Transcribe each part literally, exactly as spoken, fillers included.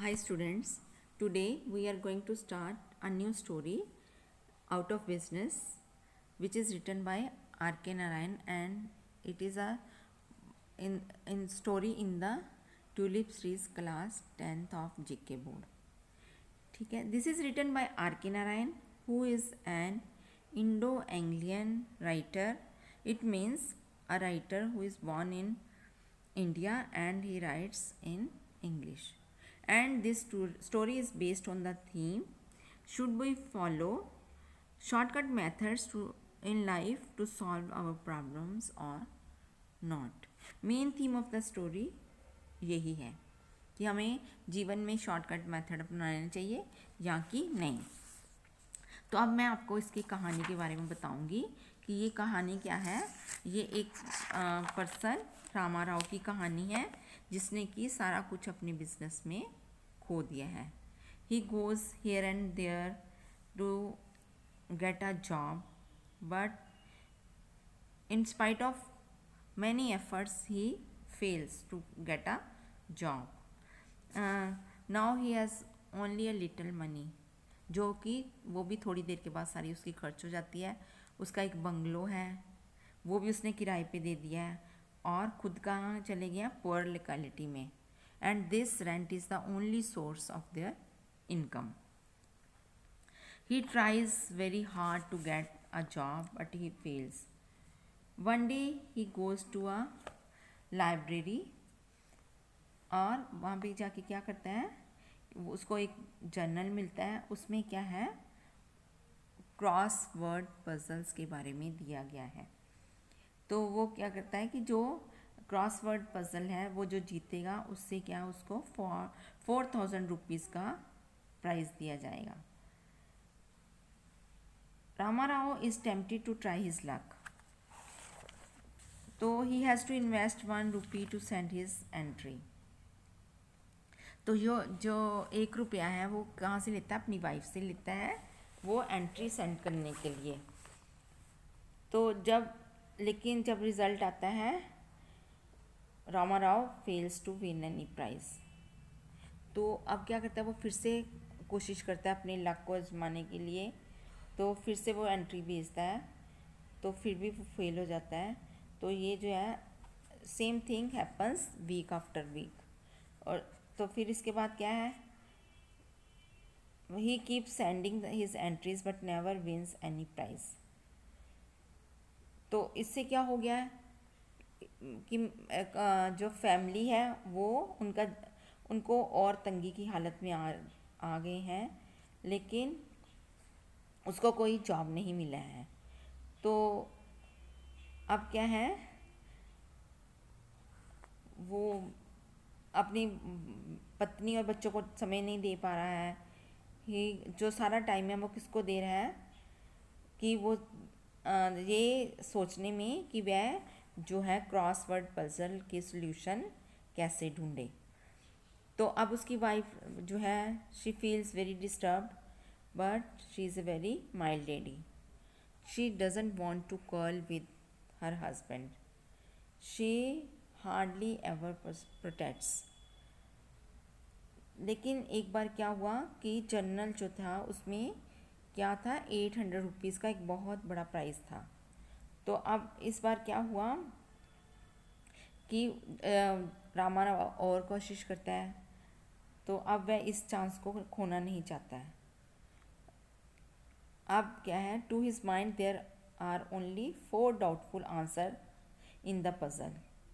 Hi students, today we are going to start a new story out of business which is written by R K Narayan and it is a in, in story in the Tulip Series class tenth of G K board. ठीक है, this is written by R K Narayan who is an Indo-Anglian writer. It means a writer who is born in India and he writes in English. And this story is based on the theme, should we follow shortcut methods to in life to solve our problems or not. Main theme of the story यही है कि हमें जीवन में shortcut method अपनाना चाहिए या कि नहीं. तो अब मैं आपको इसकी कहानी के बारे में बताऊंगी कि ये कहानी क्या है. ये एक पर्सन रामा राव की कहानी है जिसने कि सारा कुछ अपने बिजनेस में खो दिया है. He goes here and there to get a job but in spite of many efforts he fails to get a job. Now he has only a little money, जो कि वो भी थोड़ी देर के बाद सारी उसकी खर्च हो जाती है. उसका एक बंगलो है वो भी उसने किराए पे दे दिया है और खुद कहाँ चले गया, पुअर लोकेलिटी में. And this rent is the only source of their income. He tries very hard to get a job but he fails. One day he goes to a library और वहाँ पे जाके क्या करता है, उसको एक जर्नल मिलता है. उसमें क्या है, क्रॉस वर्ड पजल्स के बारे में दिया गया है. तो वो क्या करता है कि जो क्रॉस वर्ड पजल है वो जो जीतेगा उससे क्या उसको फोर फोर थाउजेंड रुपीज़ का प्राइज़ दिया जाएगा. Rama Rao is tempted to try his luck. तो he has to invest one rupee to send his entry. तो जो जो एक रुपया है वो कहाँ से लेता है, अपनी वाइफ से लेता है वो एंट्री सेंड करने के लिए. तो जब लेकिन जब रिज़ल्ट आता है Rama Rao fails to win any prize. तो अब क्या करता है, वो फिर से कोशिश करता है अपने लक को आजमाने के लिए. तो फिर से वो एंट्री भेजता है तो फिर भी वो फेल हो जाता है. तो ये जो है same thing happens week after week. और तो फिर इसके बाद क्या है, he keeps sending his entries but never wins any prize. तो इससे क्या हो गया है कि जो फैमिली है वो उनका उनको और तंगी की हालत में आ आ गए हैं, लेकिन उसको कोई जॉब नहीं मिला है. तो अब क्या है, वो अपनी पत्नी और बच्चों को समय नहीं दे पा रहा है. ही जो सारा टाइम है वो किसको दे रहा है कि वो ये सोचने में कि वह जो है क्रॉसवर्ड पजल के सॉल्यूशन कैसे ढूंढे. तो अब उसकी वाइफ जो है she feels very disturbed but she is a very mild lady. She doesn't want to quarrel with her husband. She hardly ever protects. लेकिन एक बार क्या हुआ कि जर्नल जो था उसमें क्या था, एट हंड्रेड रुपीज़ का एक बहुत बड़ा प्राइज़ था. तो अब इस बार क्या हुआ कि रामा राव और कोशिश करता है. तो अब वह इस चांस को खोना नहीं चाहता है. अब क्या है, to his mind there are only four doubtful answer in the puzzle.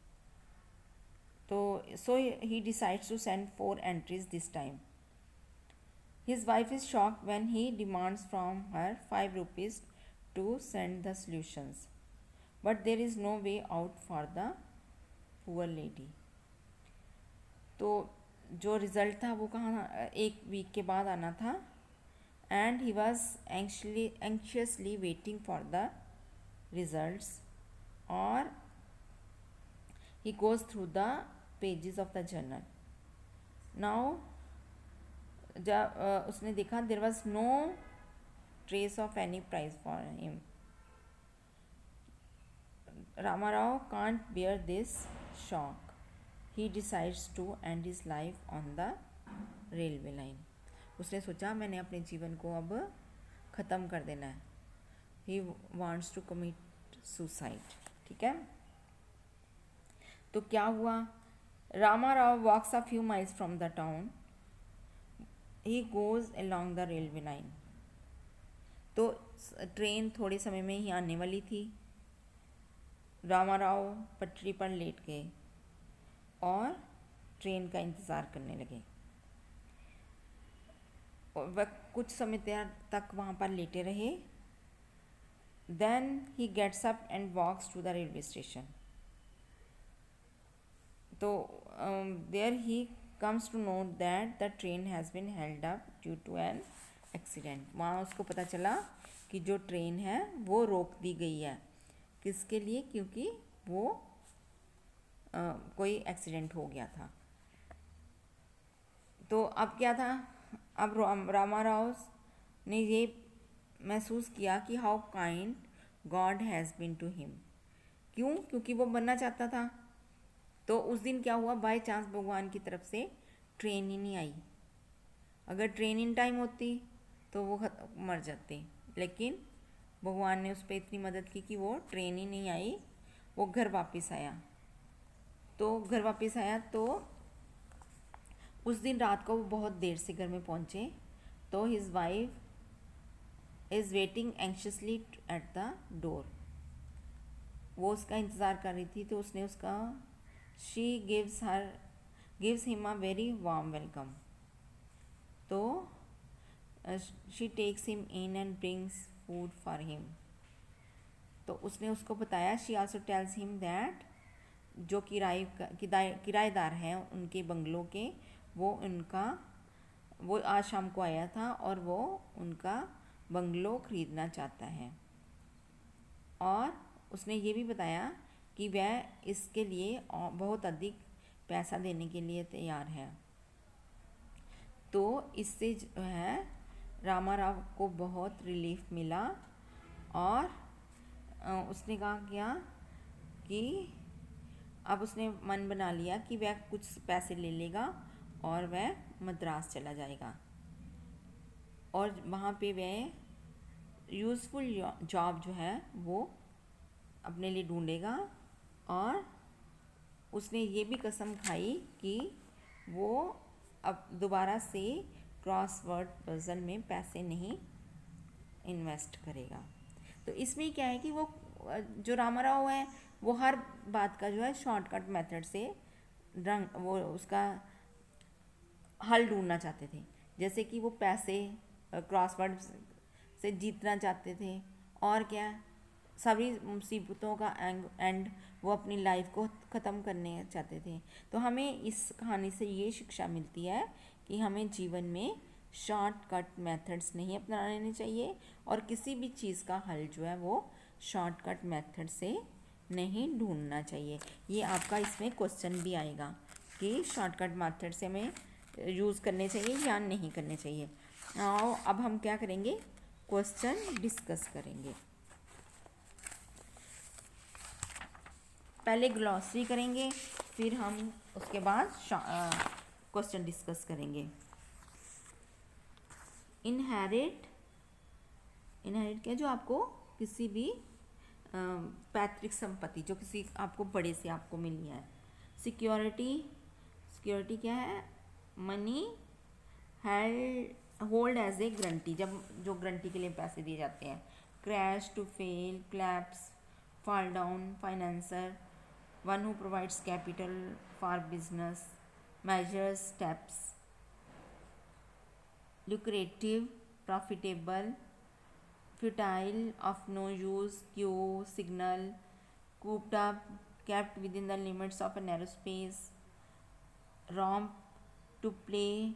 तो so he decides to send four entries this time. His wife is shocked when he demands from her five rupees to send the solutions, but there is no way out for the poor lady. तो जो result था वो कहाँ एक week के बाद आना था. And he was anxiously anxiously waiting for the results और he goes through the pages of the journal. Now जब uh, उसने देखा there was no trace of any prize for him. Rama Rao can't bear this shock. He decides to end his life on the railway line. उसने सोचा मैंने अपने जीवन को अब ख़त्म कर देना है। He wants to commit suicide. ठीक है, तो क्या हुआ, Rama Rao walks a few miles from the town, he goes along the railway line. तो ट्रेन थोड़े समय में ही आने वाली थी। रामा राव पटरी पर लेट गए और ट्रेन का इंतज़ार करने लगे। और वह कुछ समय तक वहाँ पर लेटे रहे। Then he gets up and walks to the railway station. तो there he comes to note that the train has been held up due to an accident. वहाँ उसको पता चला कि जो ट्रेन है वो रोक दी गई है। किसके लिए? क्योंकि वो आ, कोई एक्सीडेंट हो गया था। तो अब क्या था, अब रामा राव ने ये महसूस किया कि how kind God has been to him. क्यों? क्योंकि वो बनना चाहता था। तो उस दिन क्या हुआ, बाय चांस भगवान की तरफ से ट्रेन ही नहीं आई। अगर ट्रेन इन टाइम होती तो वो मर जाते, लेकिन भगवान ने उस पर इतनी मदद की कि वो ट्रेन ही नहीं आई। वो घर वापस आया। तो घर वापस आया तो उस दिन रात को वो बहुत देर से घर में पहुंचे। तो his wife is waiting anxiously at the door. वो उसका इंतज़ार कर रही थी। तो उसने उसका she gives her gives him a very warm welcome. तो she takes him in and brings food for him. तो उसने उसको बताया, she also tells him that जो किराए किराएदार हैं उनके बंगलों के, वो उनका वो आज शाम को आया था और वो उनका बंगलो ख़रीदना चाहता है। और उसने ये भी बताया कि वह इसके लिए बहुत अधिक पैसा देने के लिए तैयार है। तो इससे जो है रामा राव को बहुत रिलीफ मिला और उसने कहा क्या कि अब उसने मन बना लिया कि वह कुछ पैसे ले लेगा और वह मद्रास चला जाएगा और वहाँ पे वह यूज़फुल जॉब जो है वो अपने लिए ढूंढेगा। और उसने ये भी कसम खाई कि वो अब दोबारा से क्रॉसवर्ड पजल में पैसे नहीं इन्वेस्ट करेगा। तो इसमें क्या है कि वो जो रामा राव है वो हर बात का जो है शॉर्टकट मेथड से रंग वो उसका हल ढूंढना चाहते थे। जैसे कि वो पैसे क्रॉसवर्ड से जीतना चाहते थे और क्या सभी मुसीबतों का एंड वो अपनी लाइफ को ख़त्म करने चाहते थे। तो हमें इस कहानी से ये शिक्षा मिलती है कि हमें जीवन में शॉर्टकट मेथड्स नहीं अपनाने चाहिए और किसी भी चीज़ का हल जो है वो शॉर्टकट मेथड से नहीं ढूंढना चाहिए। ये आपका इसमें क्वेश्चन भी आएगा कि शॉर्टकट मेथड से हमें यूज़ करने चाहिए या नहीं करने चाहिए। आओ अब हम क्या करेंगे, क्वेश्चन डिस्कस करेंगे। पहले ग्लॉसरी करेंगे, फिर हम उसके बाद क्वेश्चन डिस्कस करेंगे। इनहेरिट इनहेरिट क्या, जो आपको किसी भी पैतृक संपत्ति जो किसी आपको बड़े से आपको मिली है। सिक्योरिटी सिक्योरिटी क्या है, money held hold as a guarantee, जब जो गारंटी के लिए पैसे दिए जाते हैं। Crash, to fail, collapse, fall down, financer, one who provides capital for business, measures steps, lucrative, profitable, futile, of no use, queue, signal, cooped up, kept within the limits of a narrow space, romp, to play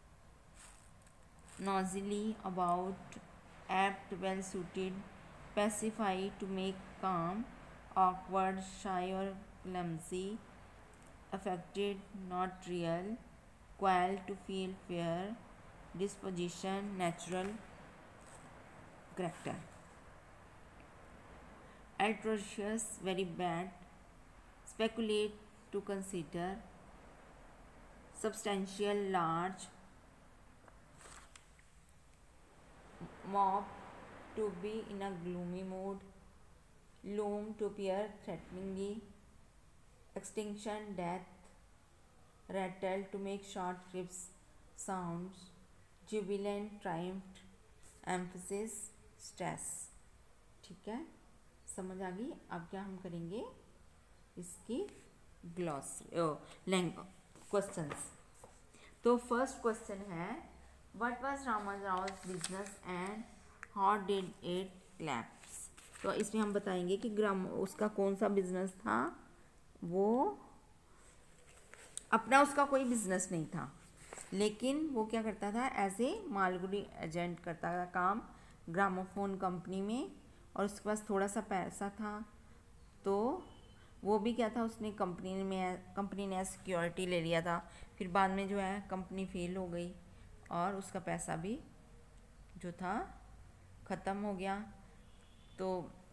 noisily about, apt, well suited, pacify, to make calm, awkward, shy or clumsy, affected, not real, quell, to feel fear, disposition, natural, character. Atrocious, very bad, speculate, to consider, substantial, large, mob to be in a gloomy mood, loom to peer threateningly, extinction, death, rattle to make short crisp sounds, jubilant, triumph, emphasis, stress। ठीक है, समझ आ गई। अब क्या हम करेंगे, इसकी gloss long questions. तो फर्स्ट क्वेश्चन है, what was Ramarao business and how did it collapse. तो इसमें हम बताएंगे कि ग्राम उसका कौन सा बिजनेस था। वो अपना उसका कोई बिजनेस नहीं था, लेकिन वो क्या करता था, एज ए मालगुडी एजेंट करता था काम ग्रामोफोन कंपनी में, और उसके पास थोड़ा सा पैसा था। तो वो भी क्या था, उसने कंपनी में कंपनी ने सिक्योरिटी ले लिया था। फिर बाद में जो है कंपनी फेल हो गई और उसका पैसा भी जो था ख़त्म हो गया। तो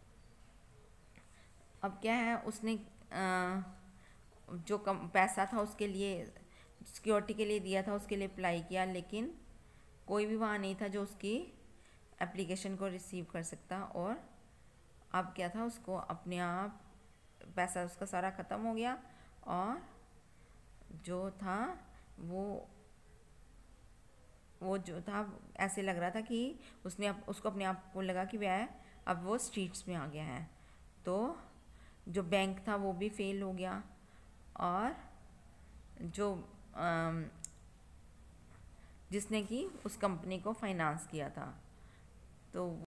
अब क्या है, उसने आ, जो कम पैसा था उसके लिए, सिक्योरिटी के लिए दिया था, उसके लिए अप्लाई किया, लेकिन कोई भी वहाँ नहीं था जो उसकी एप्लीकेशन को रिसीव कर सकता। और अब क्या था, उसको अपने आप पैसा उसका सारा ख़त्म हो गया, और जो था वो वो जो था ऐसे लग रहा था कि उसने अप, उसको अपने आप को लगा कि वह अब वो स्ट्रीट्स में आ गया है। तो जो बैंक था वो भी फेल हो गया, और जो आम, जिसने कि उस कंपनी को फाइनेंस किया था, तो